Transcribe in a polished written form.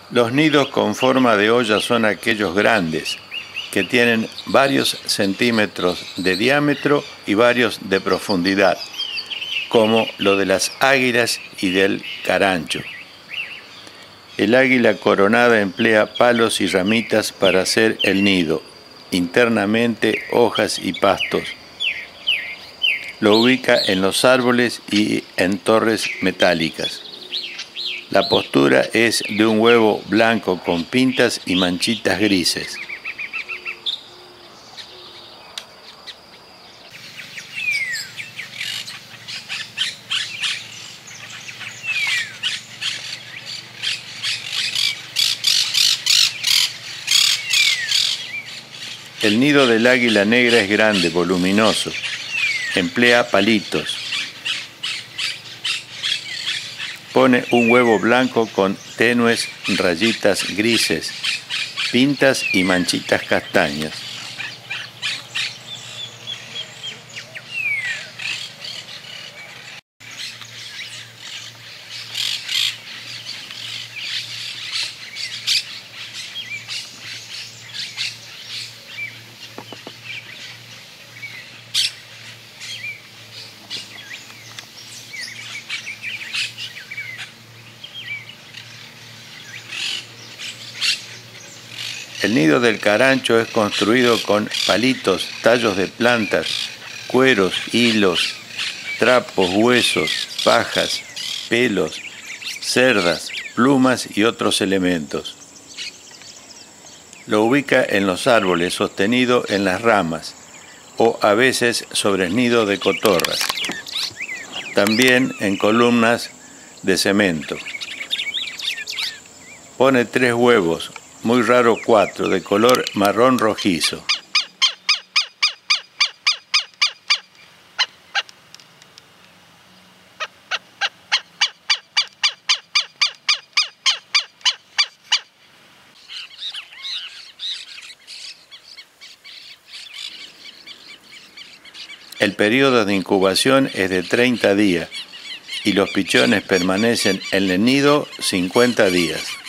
Los nidos con forma de olla son aquellos grandes, que tienen varios centímetros de diámetro y varios de profundidad, como lo de las águilas y del carancho. El águila coronada emplea palos y ramitas para hacer el nido, internamente hojas y pastos. Lo ubica en los árboles y en torres metálicas. La postura es de un huevo blanco con pintas y manchitas grises. El nido del águila negra es grande, voluminoso. Emplea palitos. Pone un huevo blanco con tenues rayitas grises, pintas y manchitas castañas. El nido del carancho es construido con palitos, tallos de plantas, cueros, hilos, trapos, huesos, pajas, pelos, cerdas, plumas y otros elementos. Lo ubica en los árboles, sostenido en las ramas, o a veces sobre el nido de cotorras. También en columnas de cemento. Pone 3 huevos, muy raro 4, de color marrón rojizo. El periodo de incubación es de 30 días y los pichones permanecen en el nido 50 días.